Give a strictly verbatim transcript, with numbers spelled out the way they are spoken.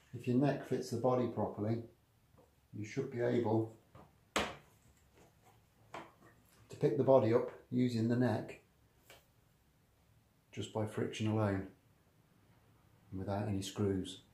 If your neck fits the body properly, you should be able to pick the body up using the neck just by friction alone, without any screws.